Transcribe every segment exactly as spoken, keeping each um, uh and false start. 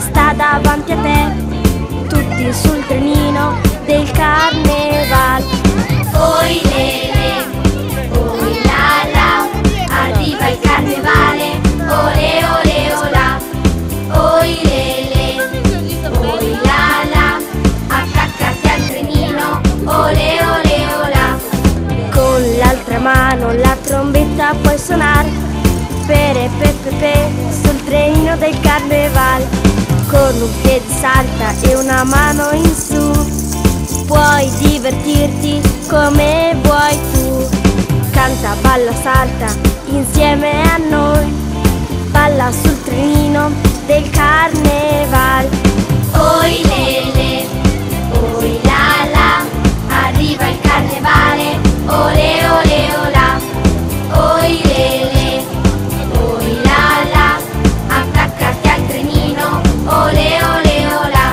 sta davanti a te, tutti sul trenino del carneval. Oi lele, oi la la, arriva il carnevale, ole ole ola. Oi lele, oi la la, attaccati al trenino, ole ole ola. Con l'altra mano la trombetta puoi suonare, pere pe pe pe, sul trenino del carneval. Con un piede salta e una mano in su, puoi divertirti come vuoi tu. Canta, balla, salta insieme a noi, balla sul trenino del carneval. Oi lele, oi la la, arriva il carnevale, ole ole ola. Oi lele, oi la la, attaccati al trenino, ole ole ola.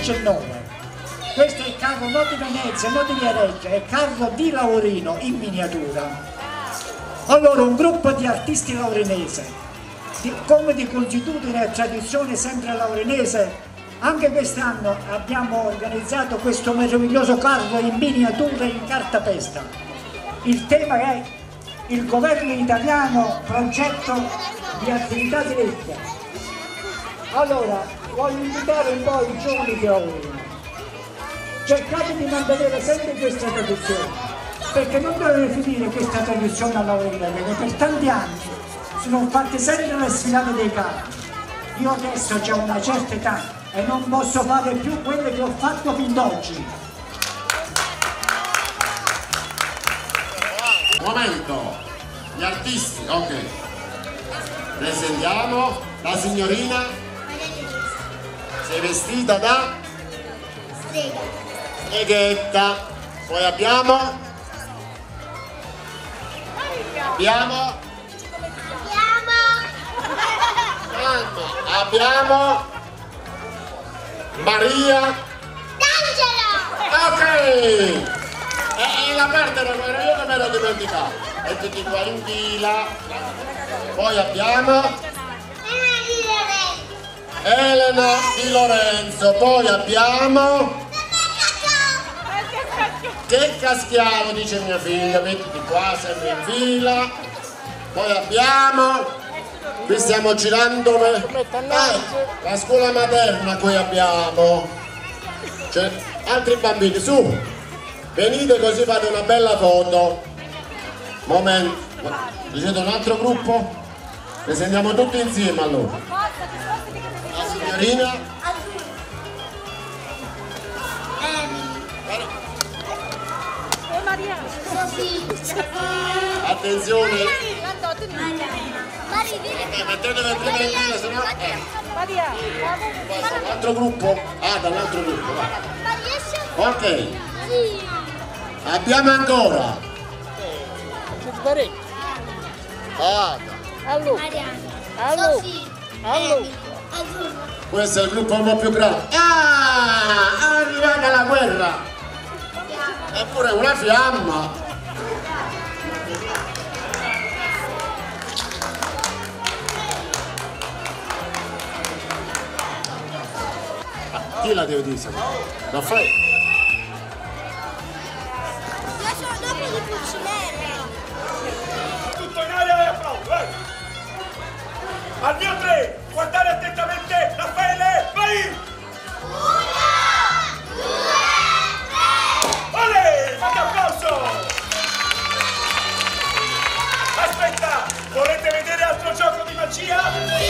diciannove. Questo è il carro non di Venezia, non di Viareggio, è il carro di Laurino in miniatura. Allora, un gruppo di artisti laurinese, di, come di consuetudine e tradizione sempre laurinese, anche quest'anno abbiamo organizzato questo meraviglioso carro in miniatura in cartapesta. Il tema è il governo italiano, progetto di attività diretta. Allora, voglio invitare un po' i giovani di Laurino. Cercate di mantenere sempre questa tradizione, perché non deve finire questa tradizione a Laurino, perché per tanti anni sono fatte sempre le sfilate dei carri. Io adesso ho una certa età e non posso fare più quelle che ho fatto fin ad oggi. Momento, gli artisti, ok. Presentiamo la signorina. Sei vestita da? Strega. Streghetta. Poi abbiamo? Abbiamo? Abbiamo? Abbiamo? Maria? D'Angelo! Ok! E la parte non ero io che me l'ho dimenticato. E tutti qua in fila. Poi abbiamo? Elena Di Lorenzo. Poi abbiamo? Che caschiamo, dice mia figlia, mettiti qua sempre in fila. Poi abbiamo, qui stiamo girando eh, la scuola materna, qui abbiamo, cioè, altri bambini, su, venite così fate una bella foto. Momento, dicete un altro gruppo? Presentiamo tutti insieme allora. La signorina? Attenzione! Mettetevi prima in fila, se no... Un altro gruppo? Ah, dall'altro gruppo, va. Ok. Abbiamo ancora. Ah, questo è il gruppo un po' più grande. Ah, è arrivata la guerra. Eppure una fiamma. Chi la deve dire? La fai? Io sono dopo di Pulcinella. Tutto in aria e applauso, eh! Al mio tre, guardate attentamente, Raffaele, vai! Una, due, tre! Olè, fate applauso! Aspetta, volete vedere altro gioco di magia?